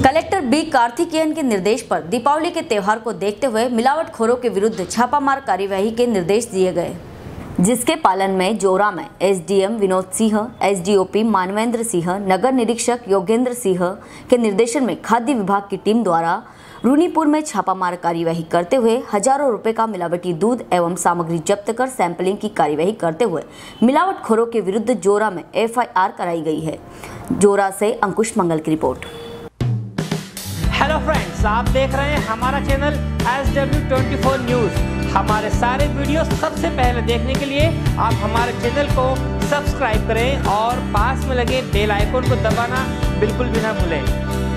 Collector B Karthikeyan के निर्देश पर दीपावली के त्यौहार को देखते हुए मिलावटखोरों के विरुद्ध छापामार कार्यवाही के निर्देश दिए गए, जिसके पालन में जोरा में एसडीएम विनोद सिंह, एसडीओपी मानवेंद्र सिंह, नगर निरीक्षक योगेंद्र सिंह के निर्देशन में खाद्य विभाग की टीम द्वारा रूनीपुर में छापामार कार्यवाही करते हुए हजारों रुपए का मिलावटी दूध एवं सामग्री जब्त कर सैंपलिंग की कार्यवाही करते हुए मिलावटखोरों के विरुद्ध जोरा में एफआईआर कराई गई है। जोरा से अंकुश मंगल की रिपोर्ट। हेलो फ्रेंड्स, आप देख रहे हैं हमारा चैनल SW24 न्यूज़। हमारे सारे वीडियो सबसे पहले देखने के लिए आप हमारे चैनल को सब्सक्राइब करें और पास में लगे बेल आइकन को दबाना बिल्कुल भी ना भूलें।